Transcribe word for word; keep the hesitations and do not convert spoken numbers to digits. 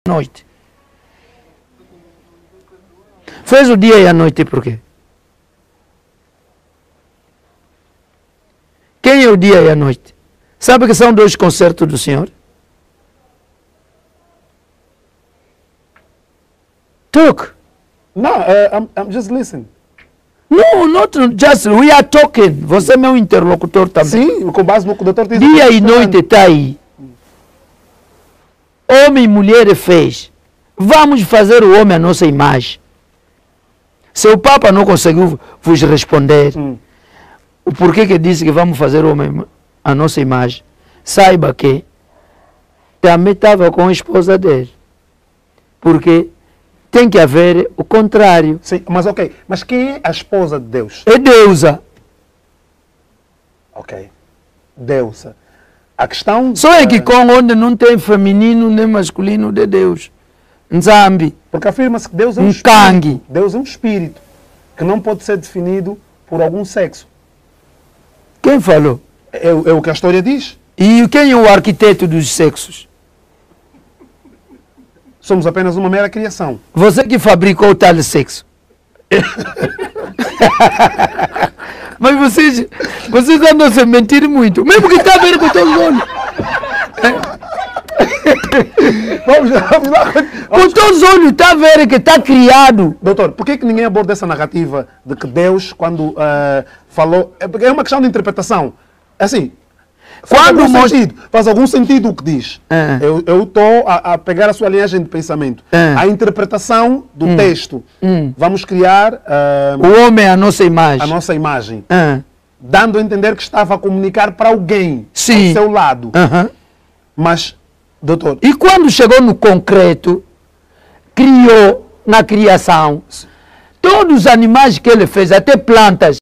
noite. Fez o dia e a noite por quê? Quem é o dia e a noite? Sabe que são dois concertos do Senhor? Talk. No, uh, I'm, I'm just listening. No, not just, we are talking. Você é meu interlocutor também. Sim, com base no que o doutor diz. Dia e noite está aí. Homem e mulher fez. Vamos fazer o homem a nossa imagem. Se o Papa não conseguiu vos responder, hum. o porquê que disse que vamos fazer o homem a nossa imagem, saiba que também estava com a esposa dele. Porque tem que haver o contrário. Sim, mas ok. Mas quem é a esposa de Deus? É deusa. Ok. Deusa. A questão... Só é que com onde não tem feminino nem masculino de Deus. Nzambi. Porque afirma-se que Deus é um, um espírito. Kangi. Deus é um espírito que não pode ser definido por algum sexo. Quem falou? É, é o que a história diz. E quem é o arquiteto dos sexos? Somos apenas uma mera criação. Você que fabricou tal sexo. Mas vocês, vocês andam a se mentir muito. Mesmo que está a ver com todos os olhos. Vamos lá, vamos lá. Com todos os olhos, está a ver que está criado. Doutor, por que, que ninguém aborda essa narrativa de que Deus, quando uh, falou... É, é uma questão de interpretação. Assim... Faz Quando algum, most... sentido, faz algum sentido o que diz. É. Eu estou a, a pegar a sua linhagem de pensamento. É. A interpretação do hum. texto. Hum. Vamos criar... Uh, o homem é a nossa imagem. A nossa imagem. É. Dando a entender que estava a comunicar para alguém. Sim. Ao seu lado. Uh-huh. Mas, doutor... E quando chegou no concreto, criou na criação, todos os animais que ele fez, até plantas,